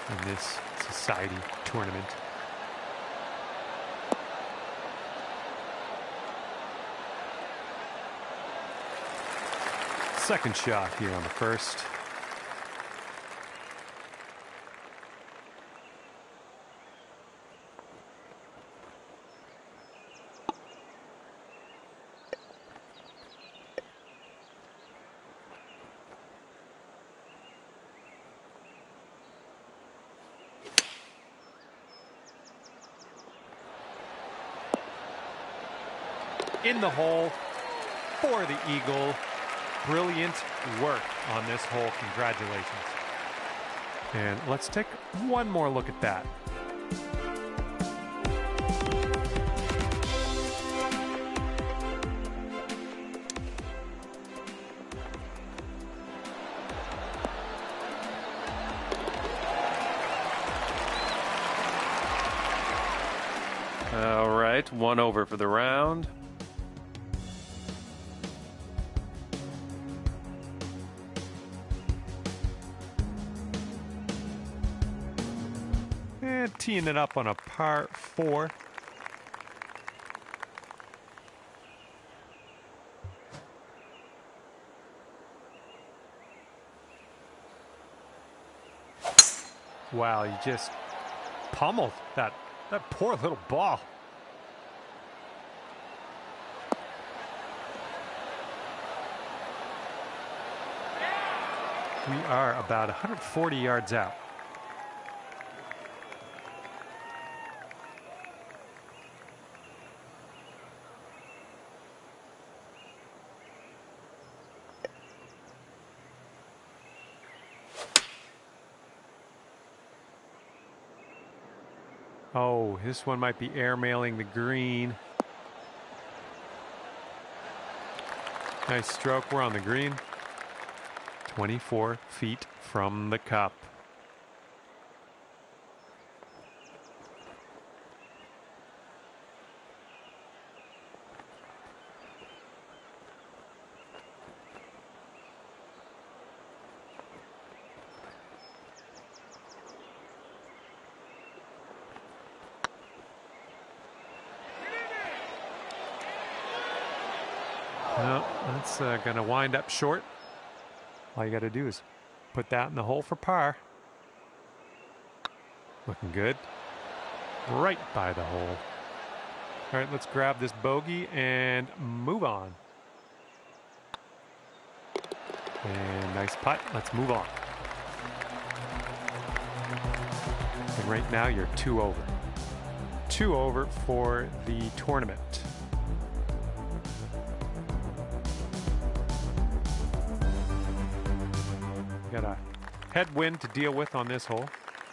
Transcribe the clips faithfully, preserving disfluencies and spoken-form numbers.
in this society tournament. Second shot here on the first. In the hole for the eagle. Brilliant work on this hole. Congratulations. And let's take one more look at that. All right, one over for the round. And teeing it up on a par four. Wow, you just pummeled that, that poor little ball. We are about one hundred forty yards out. Oh, this one might be airmailing the green. Nice stroke. We're on the green. twenty-four feet from the cup. Well, that's uh, going to wind up short. All you got to do is put that in the hole for par. Looking good. Right by the hole. All right, let's grab this bogey and move on. And nice putt. Let's move on. And right now you're two over. Two over for the tournament. Got a headwind to deal with on this hole.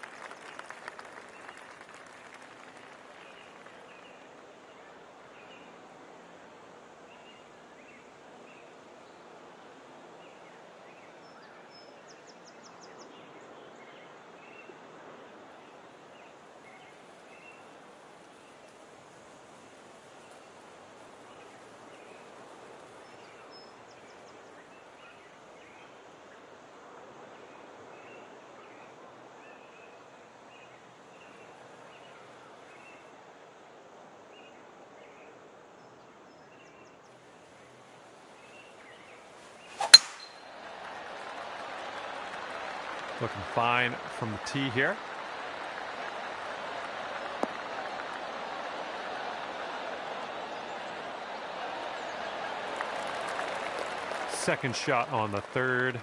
Looking fine from the tee here. Second shot on the third.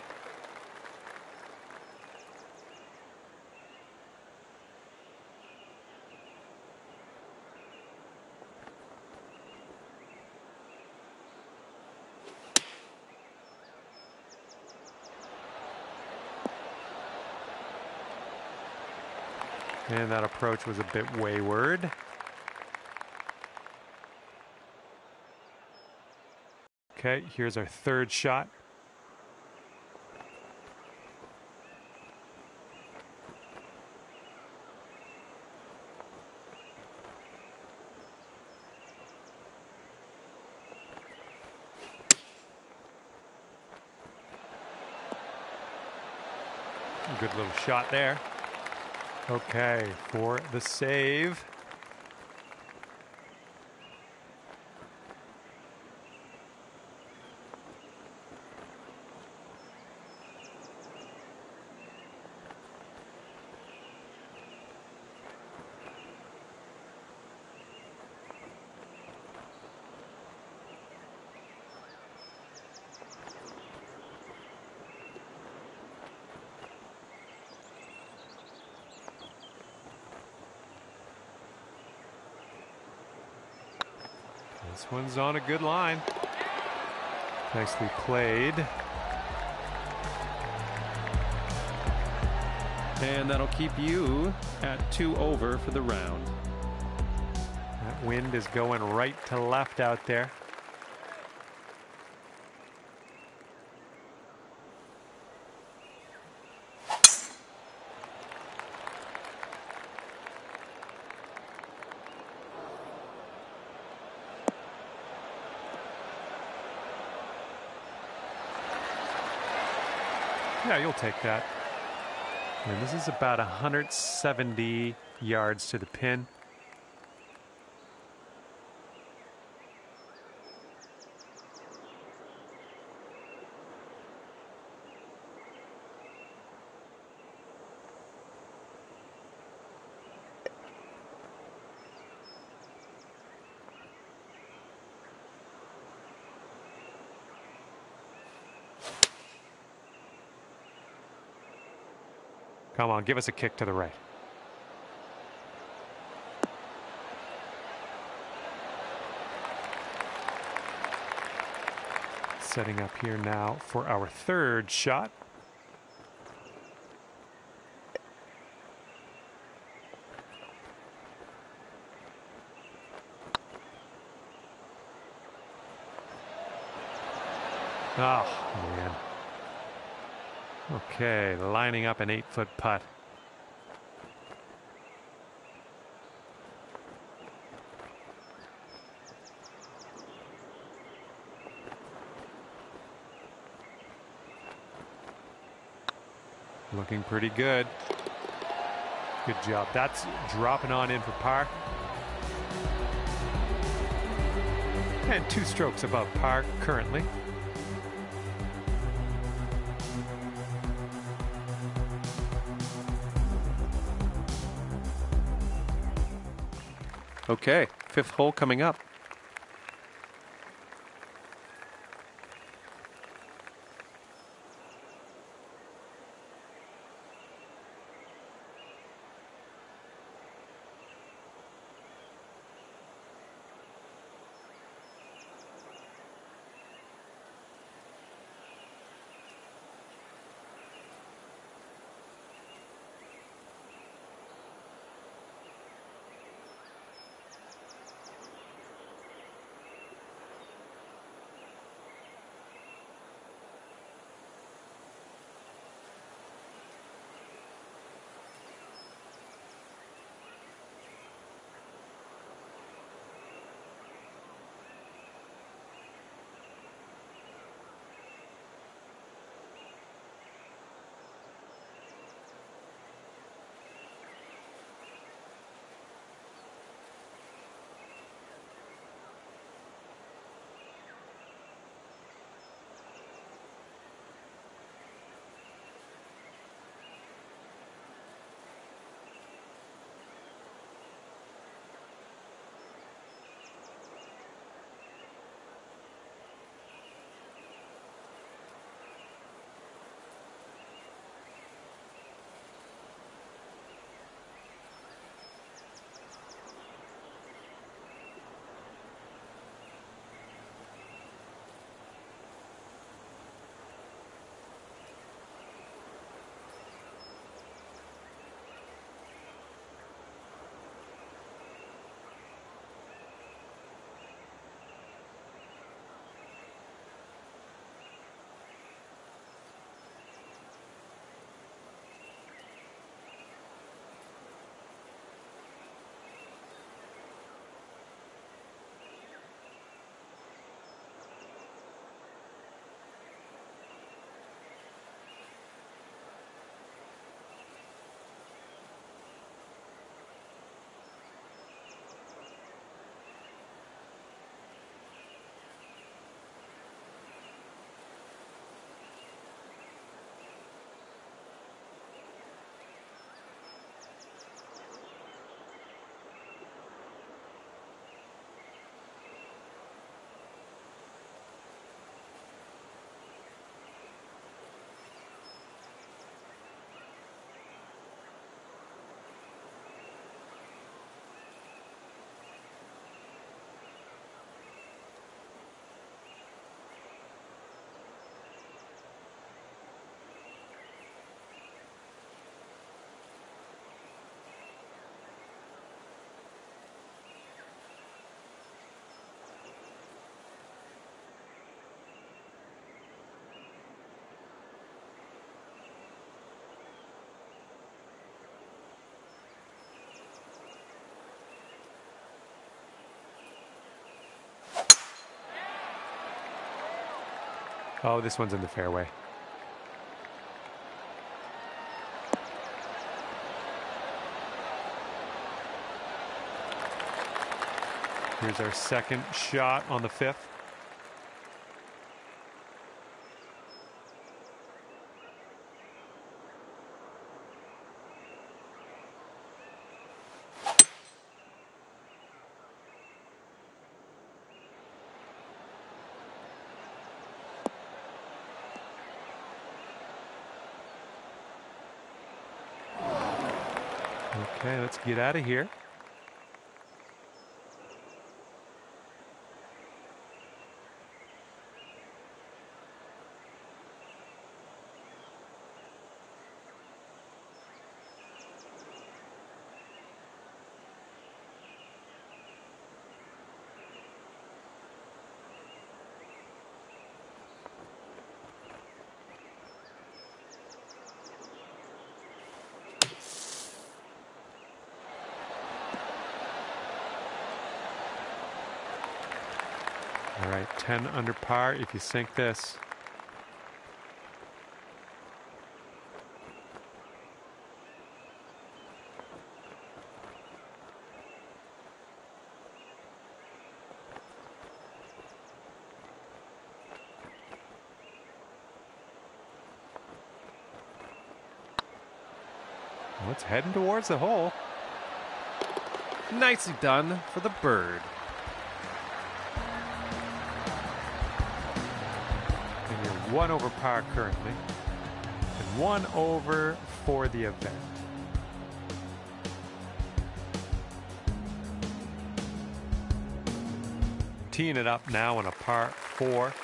And that approach was a bit wayward. Okay, here's our third shot. Good little shot there. Okay, for the save. This one's on a good line. Nicely played. And that'll keep you at two over for the round. That wind is going right to left out there. Yeah, you'll take that. And this is about one hundred seventy yards to the pin. Come on, give us a kick to the right. Setting up here now for our third shot. Oh, man. Okay, lining up an eight-foot putt. Looking pretty good. Good job. That's dropping on in for par. And two strokes above par currently. Okay, fifth hole coming up. Oh, this one's in the fairway. Here's our second shot on the fifth. Okay, let's get out of here. All right, ten under par if you sink this. Well, it's heading towards the hole. Nicely done for the bird. And you're one over par currently, and one over for the event. Teeing it up now on a par four.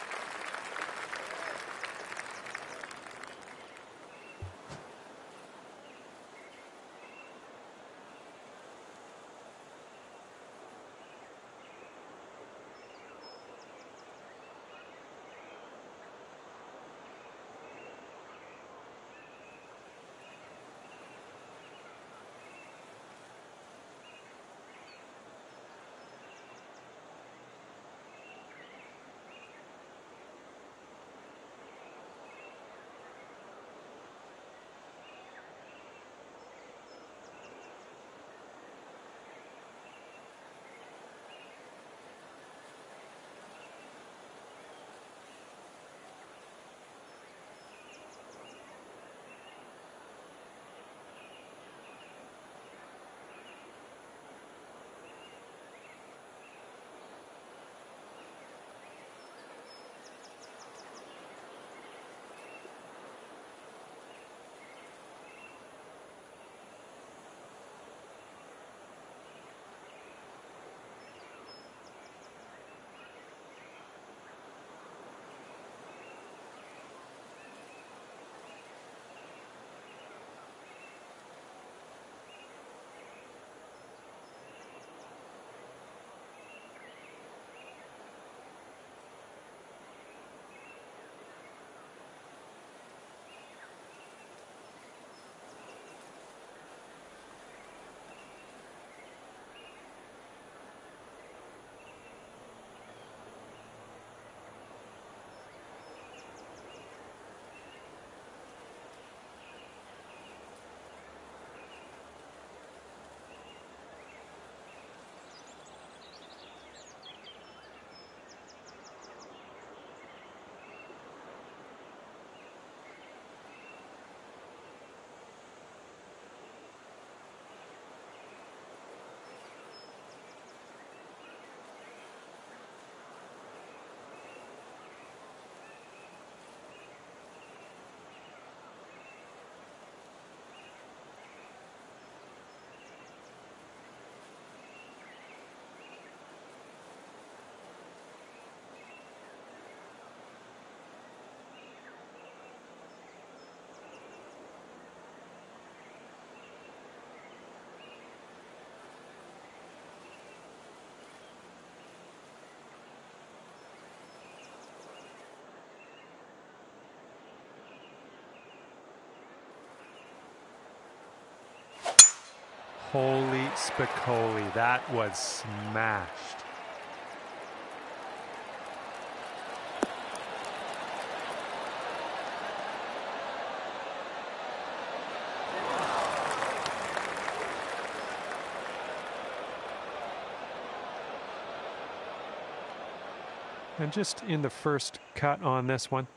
Holy Spicoli, that was smashed. And just in the first cut on this one.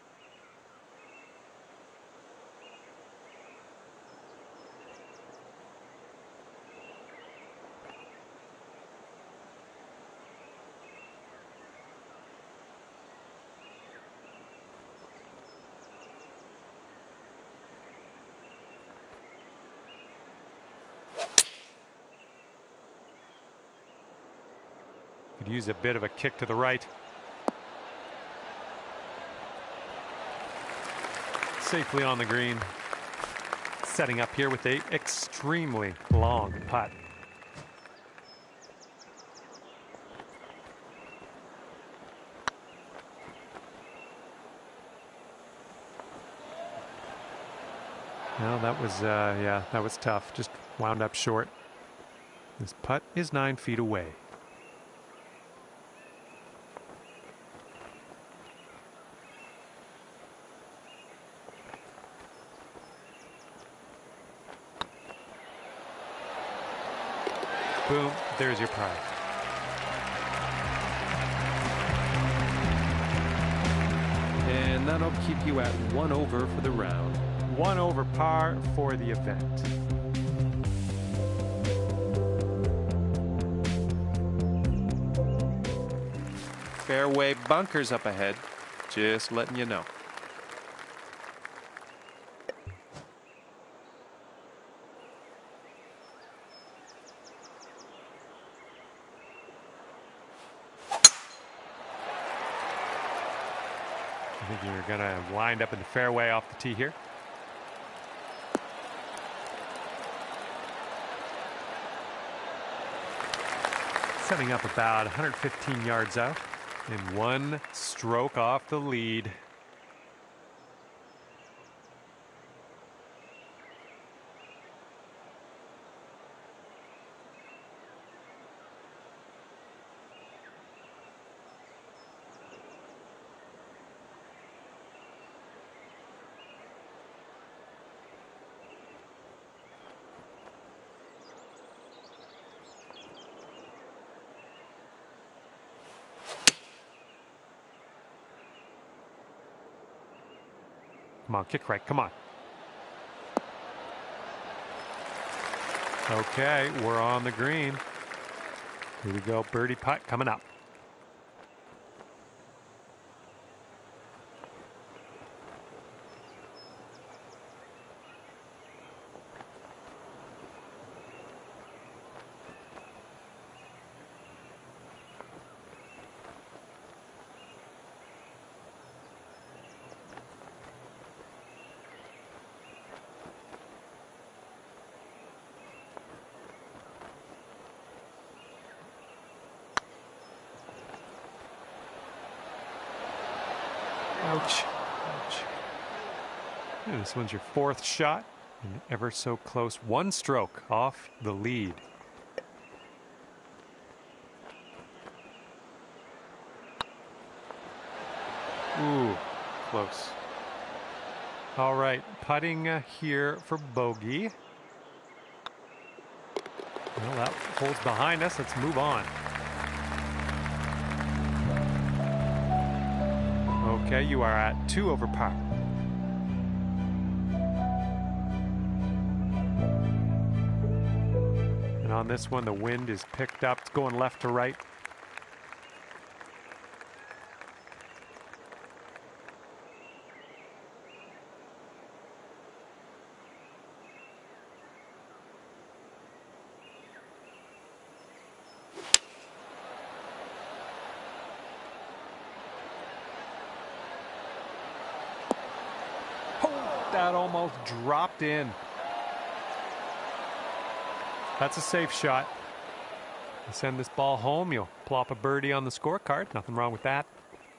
Could use a bit of a kick to the right. Safely on the green. Setting up here with a extremely long putt. Well, that was, uh, yeah, that was tough. Just wound up short. This putt is nine feet away. Boom, there's your par. And that'll keep you at one over for the round. One over par for the event. Fairway bunkers up ahead. Just letting you know. I think you're going to wind up in the fairway off the tee here. Setting up about one hundred fifteen yards out and one stroke off the lead. Come on, kick right, come on. Okay, we're on the green. Here we go, birdie putt coming up. Ouch. Ouch. Yeah, this one's your fourth shot, and ever so close, one stroke off the lead. Ooh, close. All right, putting uh, here for bogey. Well, that holds behind us. Let's move on. Okay, you are at two over par. And on this one, the wind is picked up. It's going left to right. That almost dropped in. That's a safe shot. You send this ball home, you'll plop a birdie on the scorecard. Nothing wrong with that.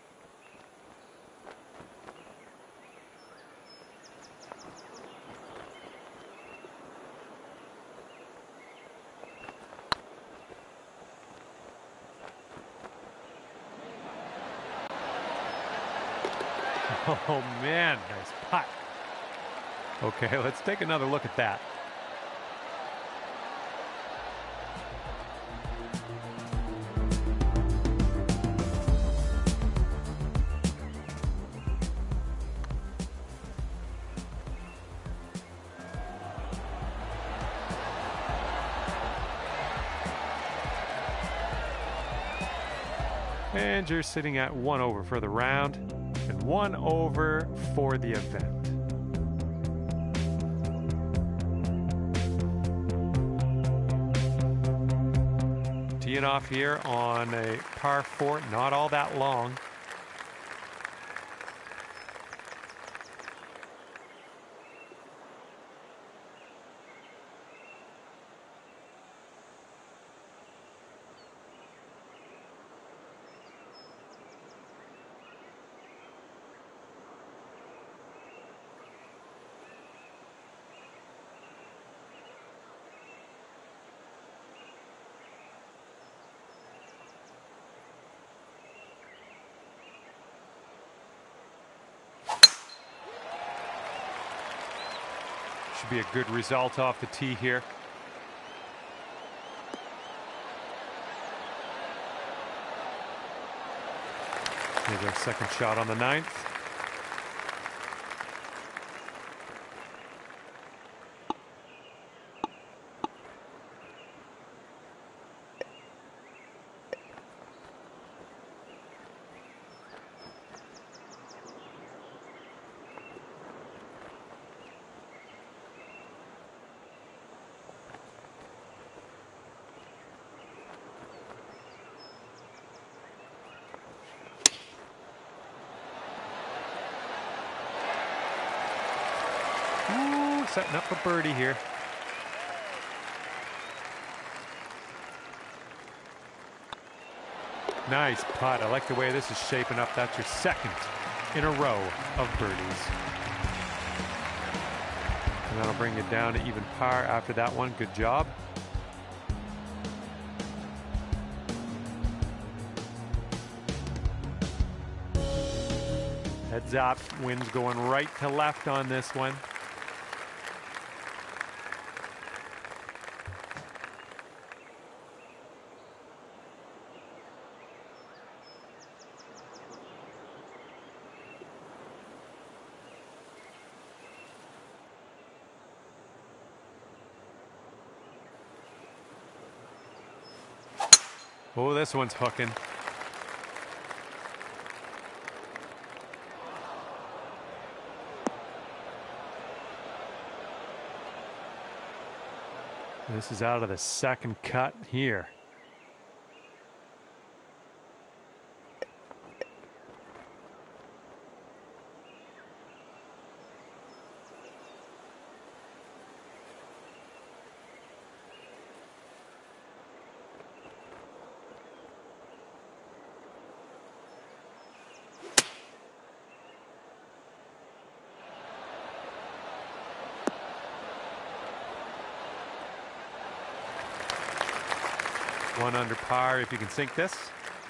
Oh man, nice putt. Okay, let's take another look at that. And you're sitting at one over for the round and one over for the event. Teeing off here on a par four, not all that long. Should be a good result off the tee here. Maybe a second shot on the ninth. Ooh, setting up a birdie here. Nice putt. I like the way this is shaping up. That's your second in a row of birdies. And that'll bring it down to even par after that one. Good job. Heads up. Wind's going right to left on this one. Oh, this one's hooking. This is out of the second cut here. One under par if you can sink this.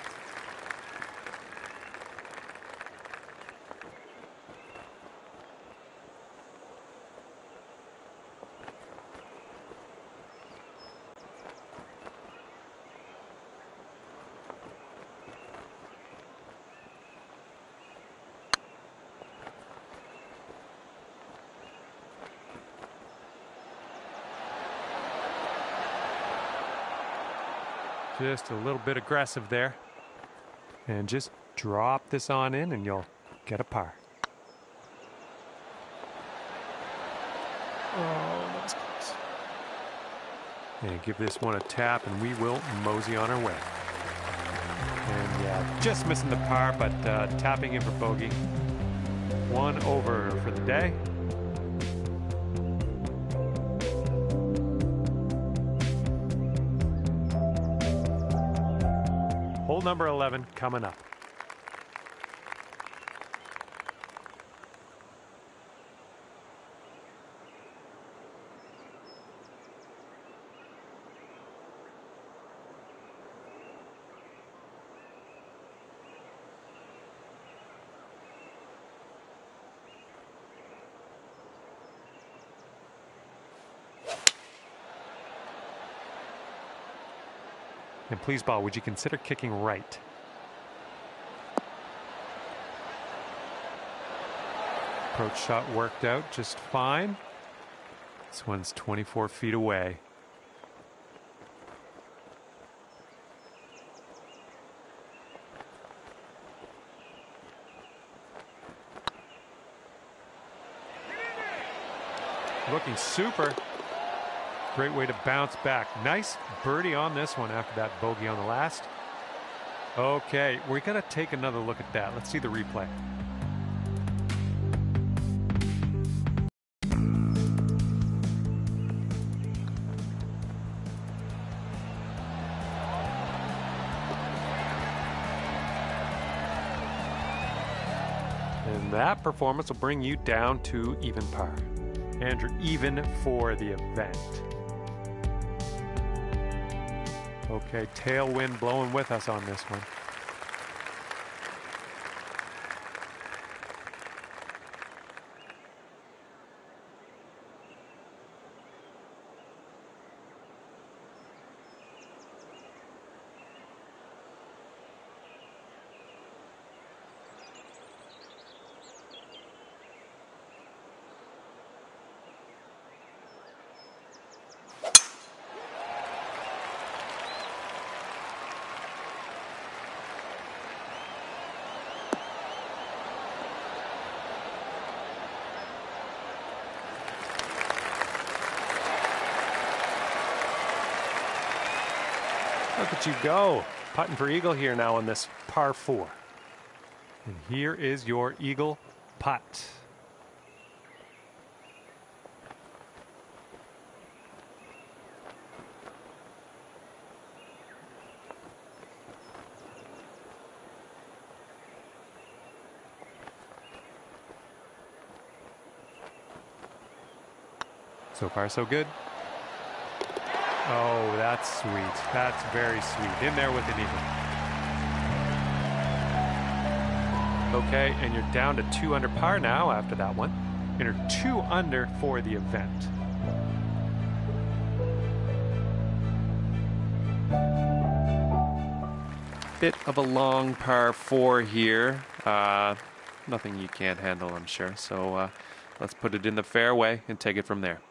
Just a little bit aggressive there. And just drop this on in and you'll get a par. Oh, that was close. And give this one a tap and we will mosey on our way. And yeah, just missing the par, but uh, tapping in for bogey. One over for the day. Hole number eleven coming up. And please, ball, would you consider kicking right? Approach shot worked out just fine. This one's twenty-four feet away. looking super. Great way to bounce back. Nice birdie on this one after that bogey on the last. Okay, we're going to take another look at that. Let's see the replay. And that performance will bring you down to even par. Andrew, even for the event. Okay, tailwind blowing with us on this one. Look at you go. Putting for eagle here now on this par four. And here is your eagle putt. So far, so good. Oh, that's sweet. That's very sweet. In there with an eagle. Okay, and you're down to two under par now after that one. And you're two under for the event. Bit of a long par four here. Uh, nothing you can't handle, I'm sure. So uh, let's put it in the fairway and take it from there.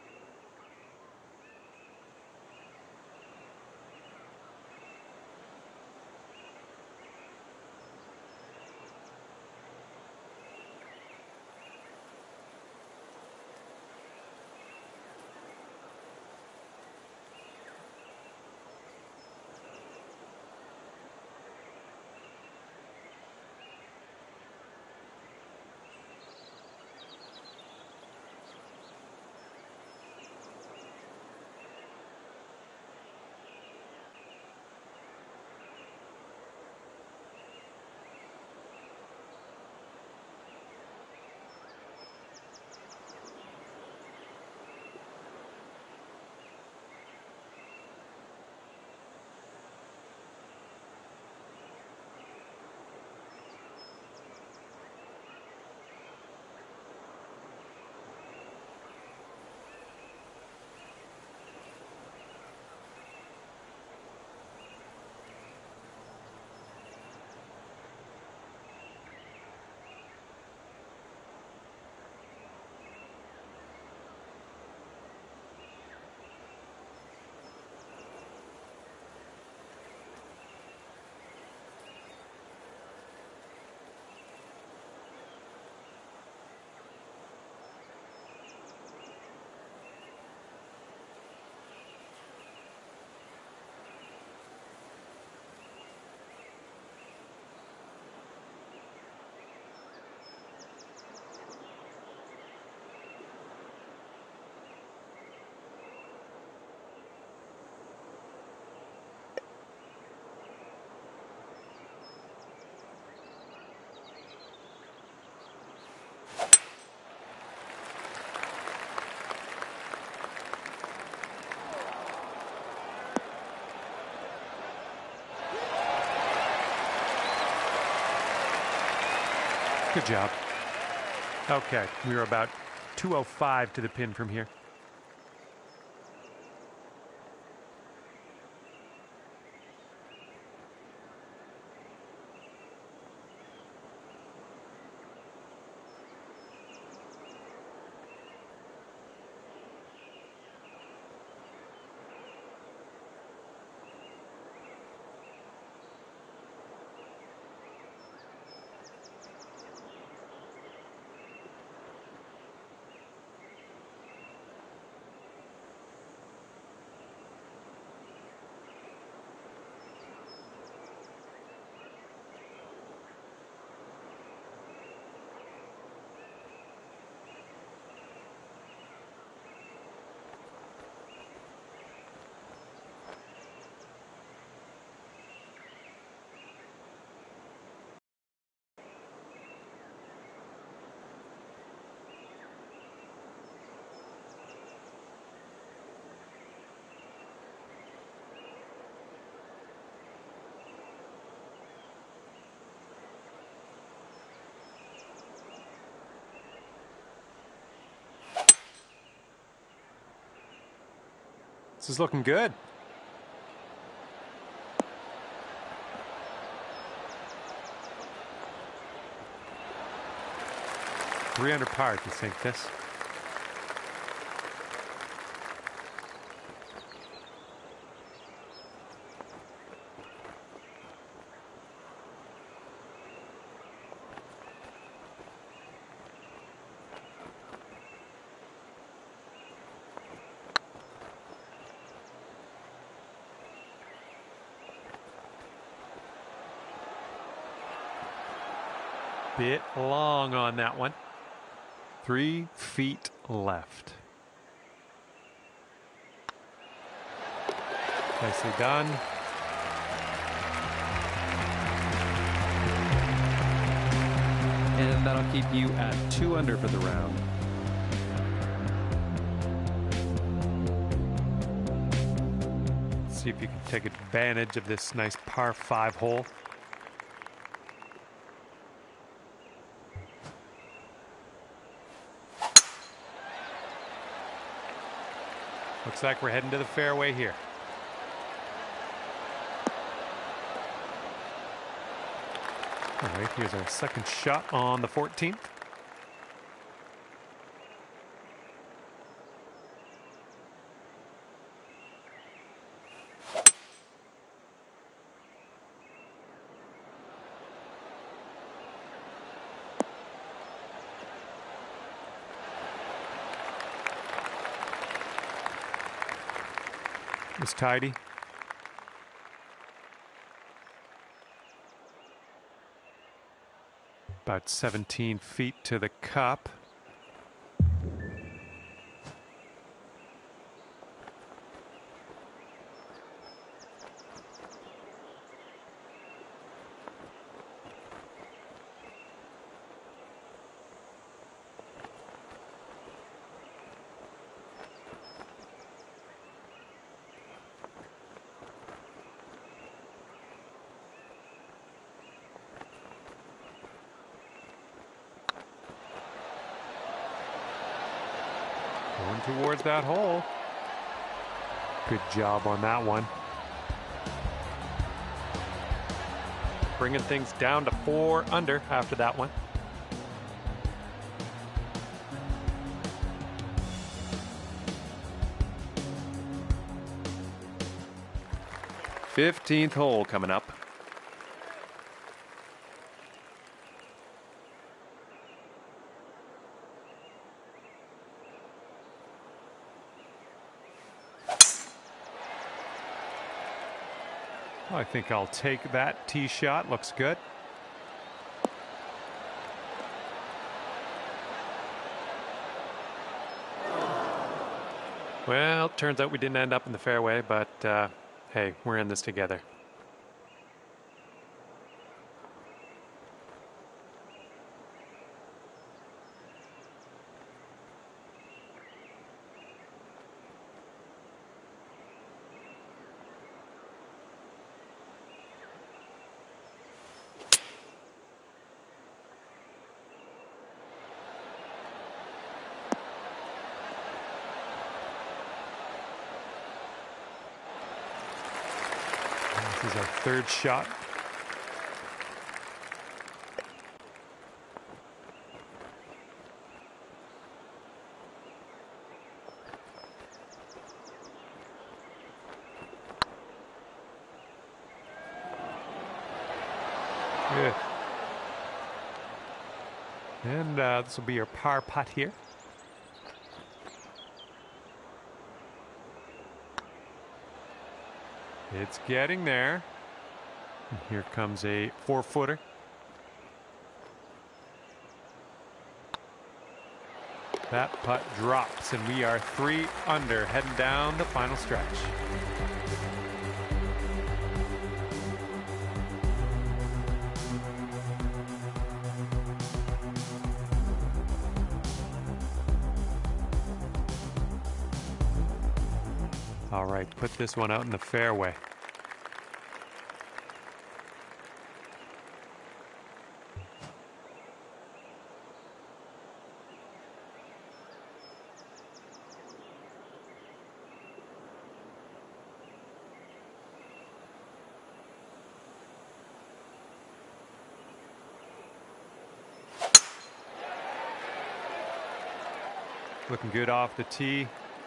Good job. Okay, we were about two oh five to the pin from here. This is looking good. Three under par if you sink this. Bit long on that one. Three feet left. Nicely done. And that'll keep you at two under for the round. See if you can take advantage of this nice par five hole. Looks like we're heading to the fairway here. All right, here's our second shot on the fourteenth. Was tidy. About seventeen feet to the cup. Going towards that hole. Good job on that one. Bringing things down to four under after that one. fifteenth hole coming up. I think I'll take that tee shot. Looks good. Well, turns out we didn't end up in the fairway, but uh, hey, we're in this together. This is our third shot. Good. And uh, this will be your par putt here. It's getting there. And here comes a four-footer. That putt drops, and we are three under, heading down the final stretch. All right, put this one out in the fairway. Looking good off the tee.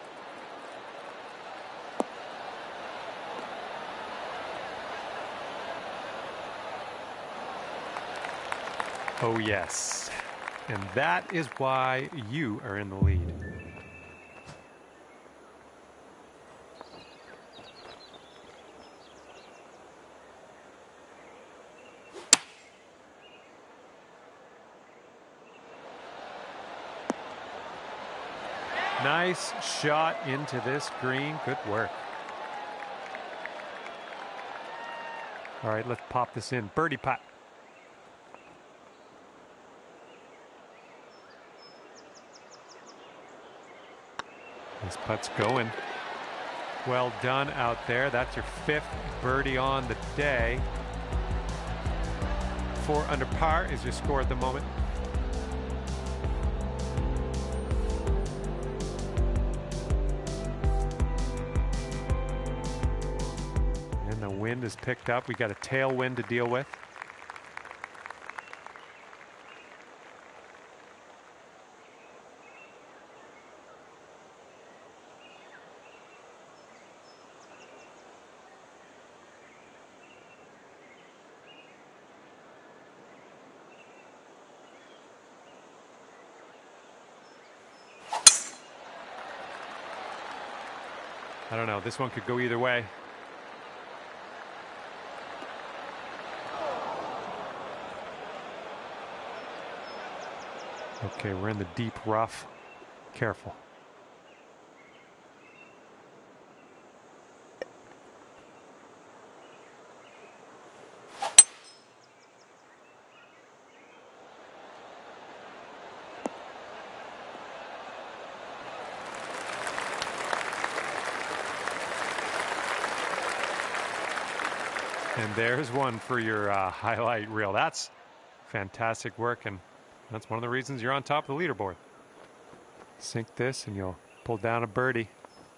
Oh, yes. And that is why you are in the lead. Nice shot into this green. Good work. All right, let's pop this in. Birdie putt. This putt's going. Well done out there. That's your fifth birdie on the day. Four under par is your score at the moment. And the wind is picked up. We got a tailwind to deal with. I don't know. This one could go either way. Okay, we're in the deep rough. Careful. And there's one for your uh, highlight reel. That's fantastic work, and that's one of the reasons you're on top of the leaderboard. Sink this and you'll pull down a birdie.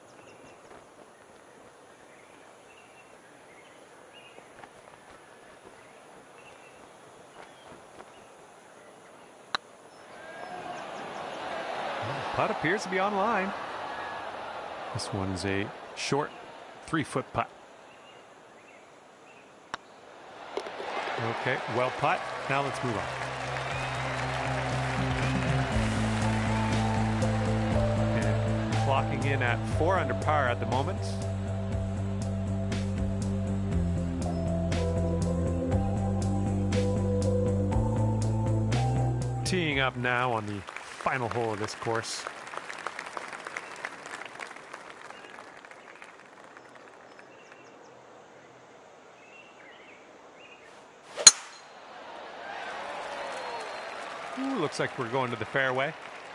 Well, the putt appears to be on line. This one is a short three-foot putt. Okay, well putt. Now let's move on. And clocking in at four under par at the moment. Teeing up now on the final hole of this course. Ooh, looks like we're going to the fairway.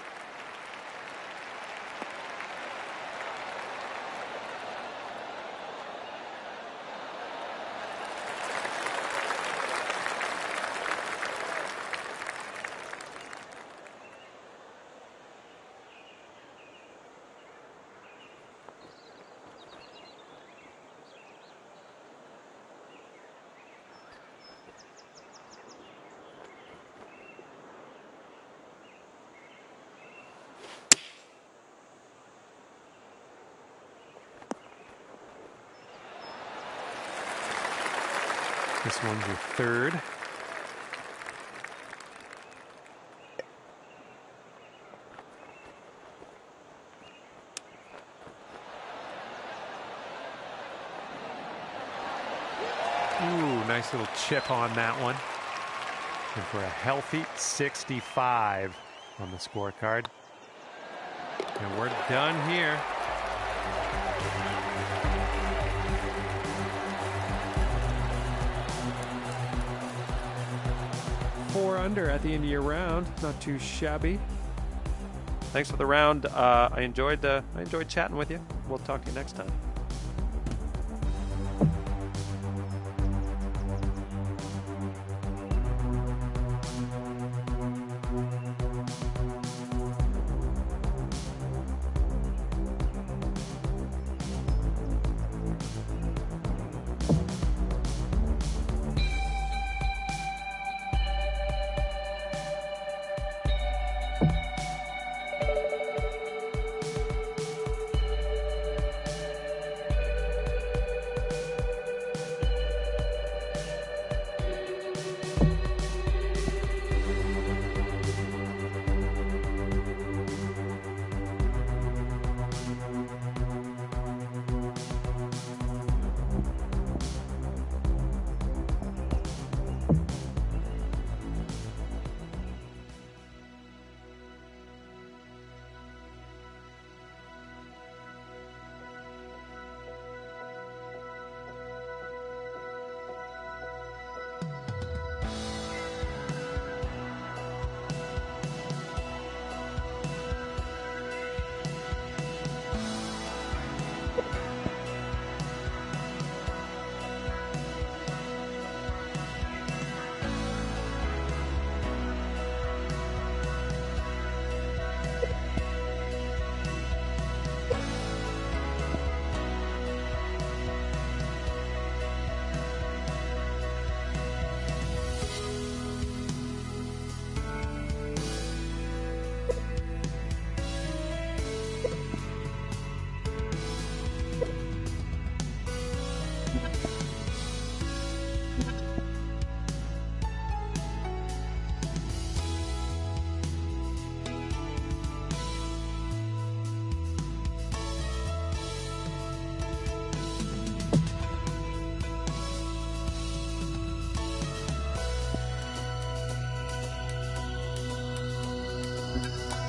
This one's your third. Ooh, nice little chip on that one. And for a healthy sixty-five on the scorecard. And we're done here. Four under at the end of your round. Not too shabby. Thanks for the round. Uh, I enjoyed uh, I enjoyed chatting with you. We'll talk to you next time. Bye.